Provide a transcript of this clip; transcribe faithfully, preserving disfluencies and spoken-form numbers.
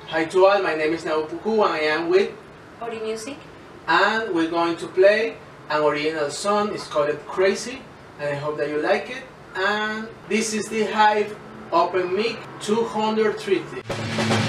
Hi to all, my name is Puku and I am with Ori Music. And we're going to play an original song. It's called Crazy and I hope that you like it. And this is the HiveOpenMic two hundred thirty.